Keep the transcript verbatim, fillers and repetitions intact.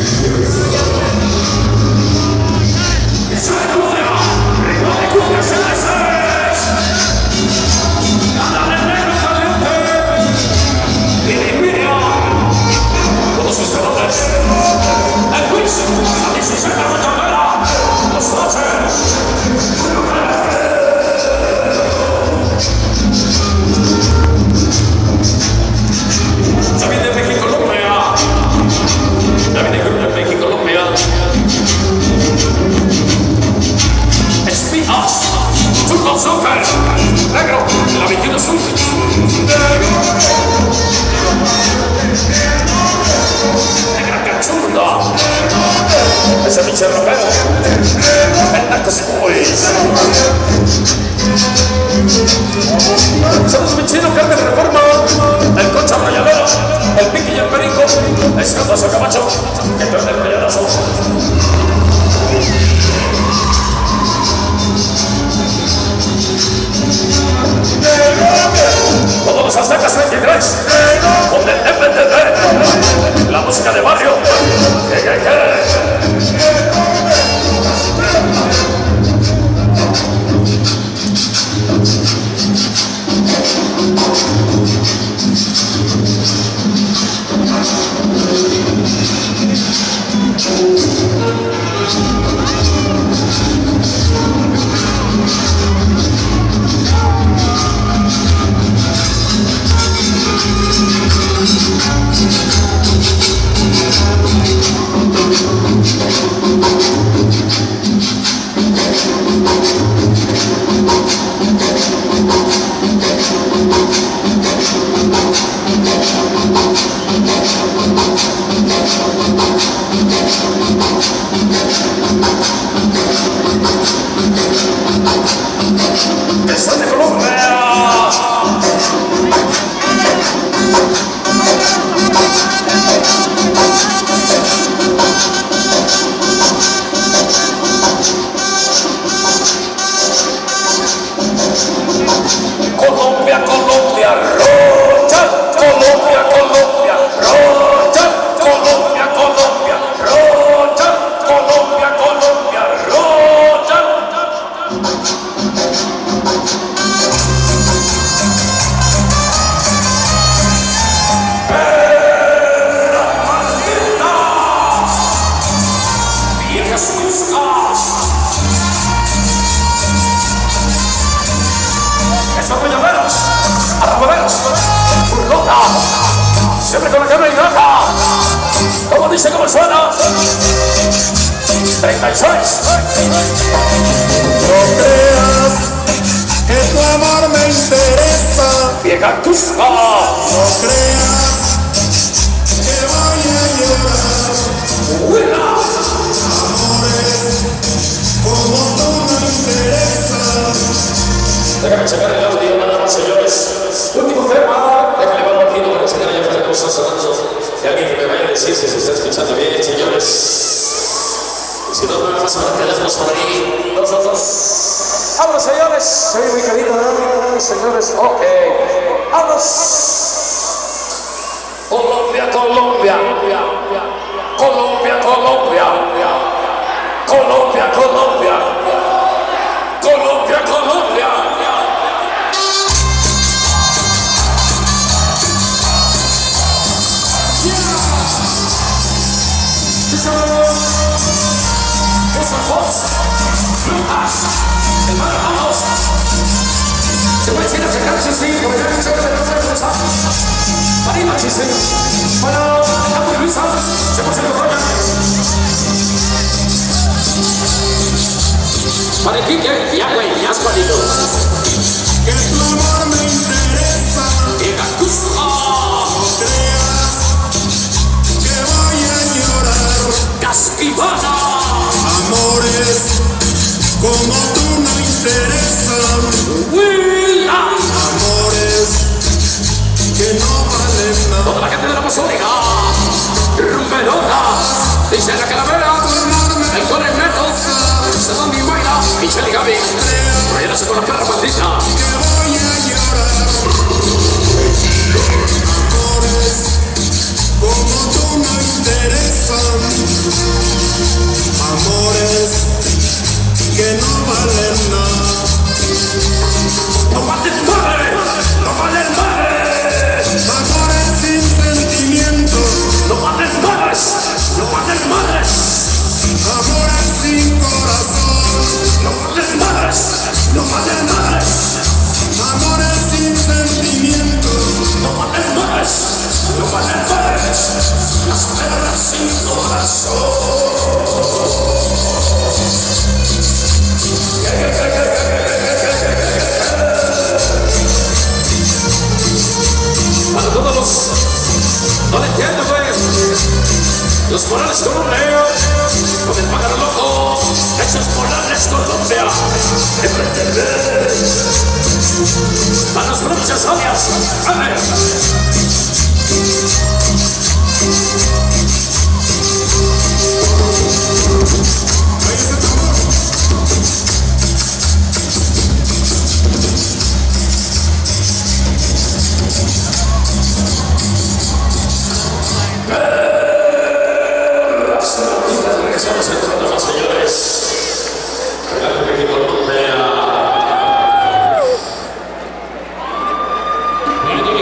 Ese pinche rapero, el Narcos Boys. Somos mi chino, carne de reforma, el Concha Rayadero, el Piqui y el Perico, el Sandoso Camacho, que pierde el rayadazo. Todos los aztecas treinta y tres, donde el M T V, la música de barrio. Hey, hey, hey. Siempre con la carne y granja. ¿Cómo dice cómo suena? treinta y seis. No creas que tu amor me interesa. Vieja Cusca. No creas que voy a llorar. Buena. Amores como tú me interesas. Déjame checar el audio nada más, señores. Último tema. Déjale vamos aquí para checar ya fuera cosas sonando. Y alguien que me vaya a decir si se está escuchando bien, señores. Si no, nada más para tenernos por ahí. Nosotros. ¡Vámonos, señores! Sí, muy querido, señores. Ok. ¡Vámonos! Colombia, Colombia. Colombia, Colombia. Colombia, Colombia. Colombia, Colombia. El mar vamos. Se puede decir a checar si sí, como ya se puede hacer con esa. Marina chiste. Bueno, la muy Luisa, se puede hacer con ella. Para el Quique, ya güey, ya has parido. Que tu amor me interesa. Llega Cusca. No creas que voy a llorar. Casquivana. Amores como tú no interesan. Huila. Amores que no valen nada. Toda la gente de la Amazónica. Rumberonas. Los Morales Colombia, con el pájaro loco, esos Morales Colombia, enfrente a las provincias alias.